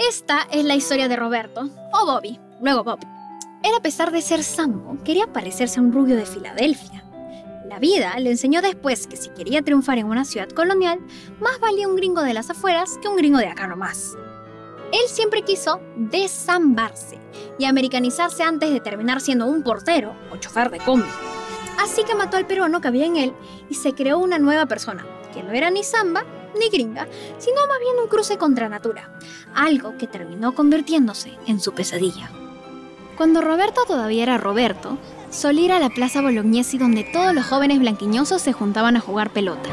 Esta es la historia de Roberto, o Bobby, luego Bob. Él, a pesar de ser sambo, quería parecerse a un rubio de Filadelfia. La vida le enseñó después que si quería triunfar en una ciudad colonial, más valía un gringo de las afueras que un gringo de acá nomás. Él siempre quiso desambarse y americanizarse antes de terminar siendo un portero o chofer de combi. Así que mató al peruano que había en él y se creó una nueva persona, que no era ni samba ni gringa, sino más bien un cruce contra natura, algo que terminó convirtiéndose en su pesadilla. Cuando Roberto todavía era Roberto, solía ir a la Plaza Bolognesi donde todos los jóvenes blanquiñosos se juntaban a jugar pelota.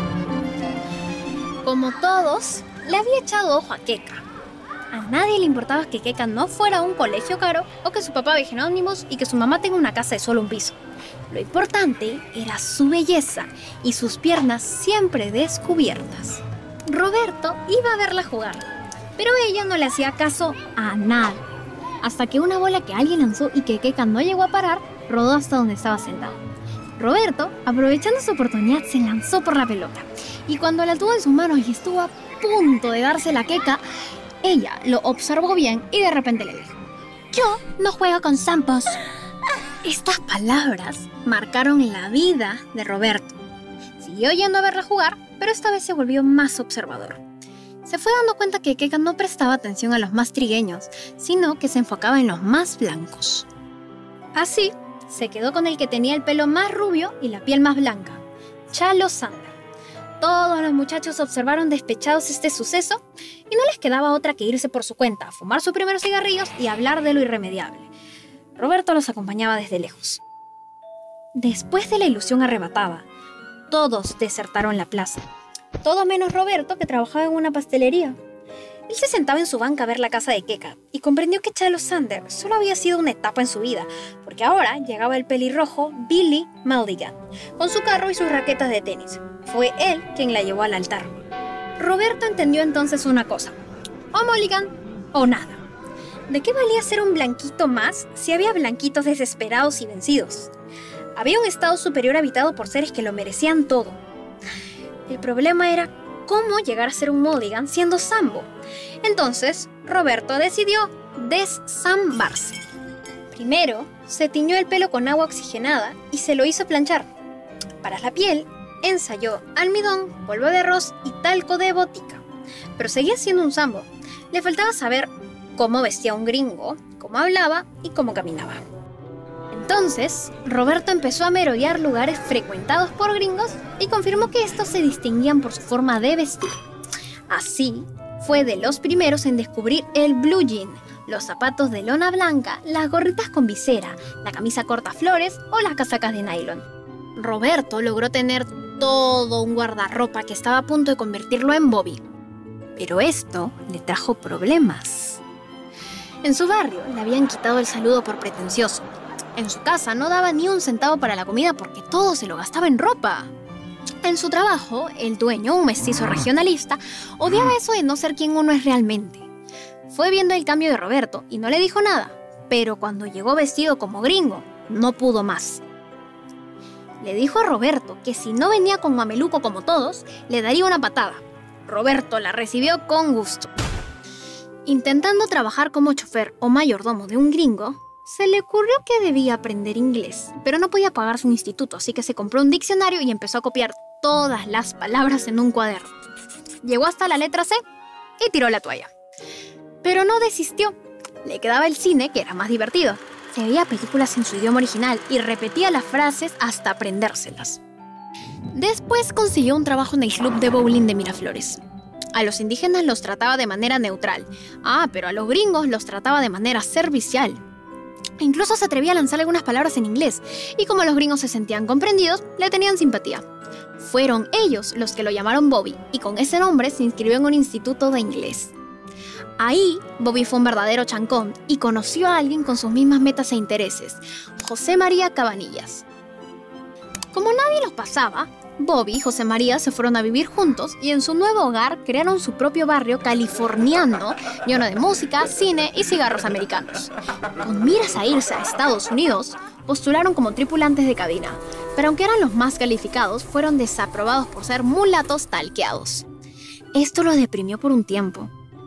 Como todos, le había echado ojo a Keka. A nadie le importaba que Keka no fuera a un colegio caro o que su papá viaje en ómnibus y que su mamá tenga una casa de solo un piso. Lo importante era su belleza y sus piernas siempre descubiertas. Roberto iba a verla jugar, pero ella no le hacía caso a nada, hasta que una bola que alguien lanzó y que Keka no llegó a parar, rodó hasta donde estaba sentado. Roberto, aprovechando su oportunidad, se lanzó por la pelota, y cuando la tuvo en sus manos y estuvo a punto de dársela a Keka, ella lo observó bien y de repente le dijo: "Yo no juego con zampos". Estas palabras marcaron la vida de Roberto. Siguió yendo a verla jugar, pero esta vez se volvió más observador. Se fue dando cuenta que Keka no prestaba atención a los más trigueños, sino que se enfocaba en los más blancos. Así, se quedó con el que tenía el pelo más rubio y la piel más blanca, Chalo Sander. Todos los muchachos observaron despechados este suceso y no les quedaba otra que irse por su cuenta, a fumar sus primeros cigarrillos y hablar de lo irremediable. Roberto los acompañaba desde lejos. Después de la ilusión arrebatada, todos desertaron la plaza. Todo menos Roberto, que trabajaba en una pastelería. Él se sentaba en su banca a ver la casa de Keka y comprendió que Chalo Sander solo había sido una etapa en su vida, porque ahora llegaba el pelirrojo Billy Mulligan, con su carro y sus raquetas de tenis. Fue él quien la llevó al altar. Roberto entendió entonces una cosa: o Mulligan o nada. ¿De qué valía ser un blanquito más si había blanquitos desesperados y vencidos? Había un estado superior habitado por seres que lo merecían todo. El problema era cómo llegar a ser un Mulligan siendo sambo. Entonces, Roberto decidió desambarse. Primero, se tiñó el pelo con agua oxigenada y se lo hizo planchar. Para la piel, ensayó almidón, polvo de arroz y talco de botica. Pero seguía siendo un sambo. Le faltaba saber cómo vestía un gringo, cómo hablaba y cómo caminaba. Entonces, Roberto empezó a merodear lugares frecuentados por gringos y confirmó que estos se distinguían por su forma de vestir. Así, fue de los primeros en descubrir el blue jean, los zapatos de lona blanca, las gorritas con visera, la camisa corta flores o las casacas de nylon. Roberto logró tener todo un guardarropa que estaba a punto de convertirlo en Bobby. Pero esto le trajo problemas. En su barrio le habían quitado el saludo por pretencioso. En su casa no daba ni un centavo para la comida porque todo se lo gastaba en ropa. En su trabajo, el dueño, un mestizo regionalista, odiaba eso de no ser quien uno es realmente. Fue viendo el cambio de Roberto y no le dijo nada, pero cuando llegó vestido como gringo, no pudo más. Le dijo a Roberto que si no venía con mameluco como todos, le daría una patada. Roberto la recibió con gusto. Intentando trabajar como chofer o mayordomo de un gringo, se le ocurrió que debía aprender inglés, pero no podía pagar su instituto, así que se compró un diccionario y empezó a copiar todas las palabras en un cuaderno. Llegó hasta la letra C y tiró la toalla. Pero no desistió. Le quedaba el cine, que era más divertido. Se veía películas en su idioma original y repetía las frases hasta aprendérselas. Después consiguió un trabajo en el club de bowling de Miraflores. A los indígenas los trataba de manera neutral. Pero a los gringos los trataba de manera servicial. Incluso se atrevía a lanzar algunas palabras en inglés, y como los gringos se sentían comprendidos, le tenían simpatía. Fueron ellos los que lo llamaron Bobby, y con ese nombre se inscribió en un instituto de inglés. Ahí, Bobby fue un verdadero chancón y conoció a alguien con sus mismas metas e intereses, José María Cabanillas. Como nadie los pasaba, Bobby y José María se fueron a vivir juntos y en su nuevo hogar crearon su propio barrio californiano lleno de música, cine y cigarros americanos. Con miras a irse a Estados Unidos, postularon como tripulantes de cabina, pero aunque eran los más calificados, fueron desaprobados por ser mulatos talqueados. Esto los deprimió por un tiempo.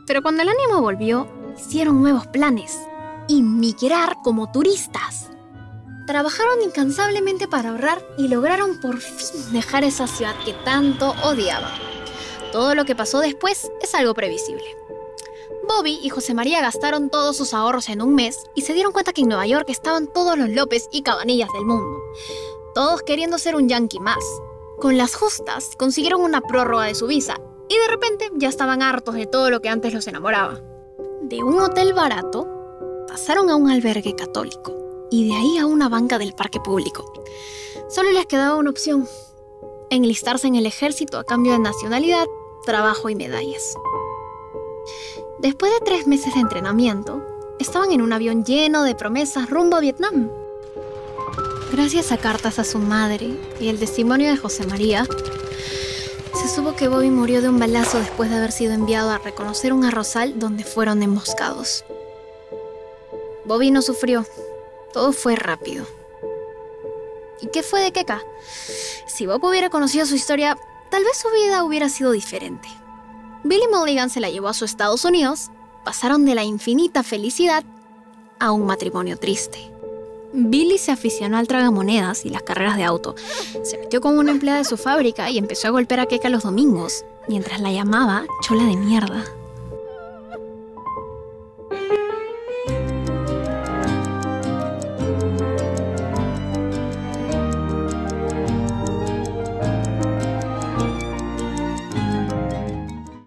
Pero cuando el ánimo volvió, hicieron nuevos planes. Inmigrar como turistas. Trabajaron incansablemente para ahorrar y lograron por fin dejar esa ciudad que tanto odiaban. Todo lo que pasó después es algo previsible. Bobby y José María gastaron todos sus ahorros en un mes y se dieron cuenta que en Nueva York estaban todos los López y Cabanillas del mundo. Todos queriendo ser un yankee más. Con las justas consiguieron una prórroga de su visa y de repente ya estaban hartos de todo lo que antes los enamoraba. De un hotel barato pasaron a un albergue católico y de ahí a una banca del parque público. Solo les quedaba una opción: enlistarse en el ejército a cambio de nacionalidad, trabajo y medallas. Después de 3 meses de entrenamiento, estaban en un avión lleno de promesas rumbo a Vietnam. Gracias a cartas a su madre y el testimonio de José María, se supo que Bobby murió de un balazo después de haber sido enviado a reconocer un arrozal donde fueron emboscados. Bobby no sufrió, todo fue rápido. ¿Y qué fue de Keka? Si Bob hubiera conocido su historia, tal vez su vida hubiera sido diferente. Billy Mulligan se la llevó a sus Estados Unidos, pasaron de la infinita felicidad a un matrimonio triste. Billy se aficionó al tragamonedas y las carreras de auto. Se metió con una empleada de su fábrica y empezó a golpear a Keka los domingos, mientras la llamaba chola de mierda.